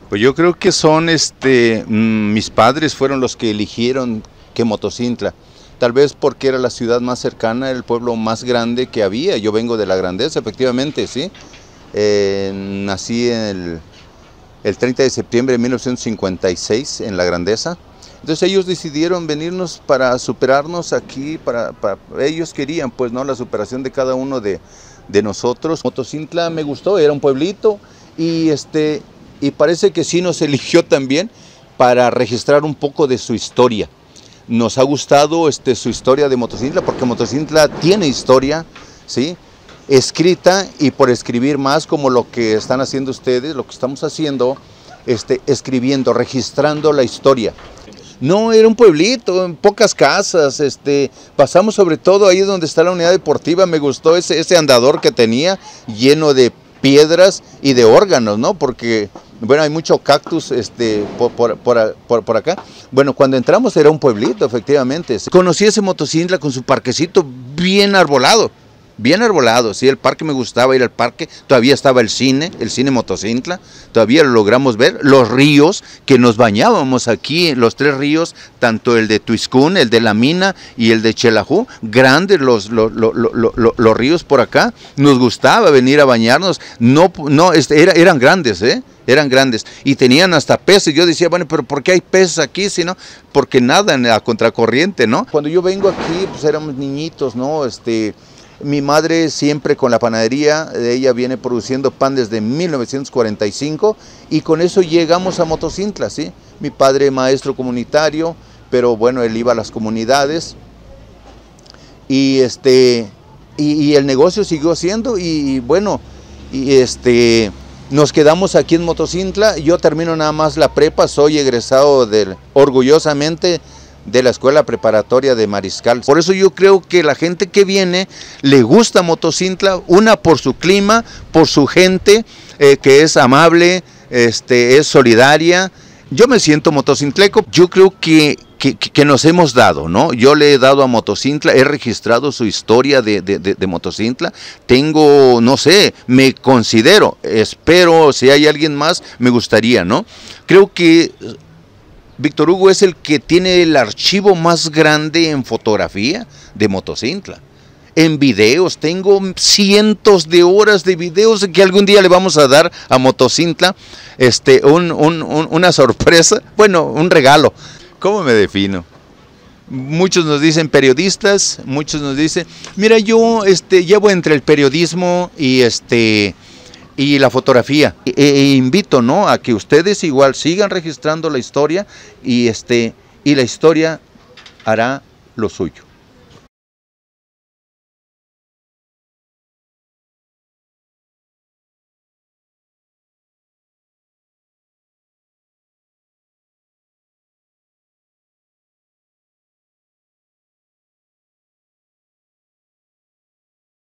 Pues yo creo que son, mis padres fueron los que eligieron que Motocintla. Tal vez porque era la ciudad más cercana, el pueblo más grande que había. Yo vengo de La Grandeza, efectivamente, sí. Nací el 30 de septiembre de 1956 en La Grandeza. Entonces ellos decidieron venirnos para superarnos aquí, ellos querían pues no la superación de cada uno de nosotros. Motocintla me gustó, era un pueblito y parece que sí nos eligió también para registrar un poco de su historia. Nos ha gustado su historia de Motocintla porque Motocintla tiene historia, ¿sí? Escrita y por escribir más como lo que están haciendo ustedes, lo que estamos haciendo, escribiendo, registrando la historia. No, era un pueblito, en pocas casas, pasamos sobre todo ahí donde está la unidad deportiva, me gustó ese andador que tenía, lleno de piedras y de órganos, ¿no? Porque, bueno, hay mucho cactus por acá. Bueno, cuando entramos era un pueblito, efectivamente. Conocí ese Motocintla con su parquecito bien arbolado, sí, el parque me gustaba ir al parque, todavía estaba el cine Motocintla, todavía lo logramos ver, los ríos que nos bañábamos aquí, los tres ríos, tanto el de Tuixcún, el de La Mina y el de Xelajú, grandes los ríos por acá, nos gustaba venir a bañarnos, eran grandes, eran grandes y tenían hasta peces. Yo decía, bueno, pero ¿por qué hay peces aquí? Si no, porque nadan a contracorriente, ¿no? Cuando yo vengo aquí, pues éramos niñitos, ¿no? Mi madre siempre con la panadería, ella viene produciendo pan desde 1945 y con eso llegamos a Motocintla, ¿sí? Mi padre maestro comunitario, pero bueno, él iba a las comunidades y el negocio siguió siendo y bueno, nos quedamos aquí en Motocintla. Yo termino nada más la prepa, soy egresado orgullosamente de la escuela preparatoria de Mariscal. Por eso yo creo que la gente que viene le gusta Motocintla, una por su clima, por su gente, que es amable, es solidaria. Yo me siento motocintleco, yo creo que nos hemos dado, ¿no? Yo le he dado a Motocintla, he registrado su historia de Motocintla, tengo, no sé, me considero, espero, si hay alguien más, me gustaría, ¿no? Creo que Víctor Hugo es el que tiene el archivo más grande en fotografía de Motocintla. En videos, tengo cientos de horas de videos que algún día le vamos a dar a Motocintla, una sorpresa, bueno, un regalo. ¿Cómo me defino? Muchos nos dicen periodistas, muchos nos dicen, mira, yo llevo entre el periodismo y la fotografía. Invito, ¿no?, a que ustedes igual sigan registrando la historia y la historia hará lo suyo.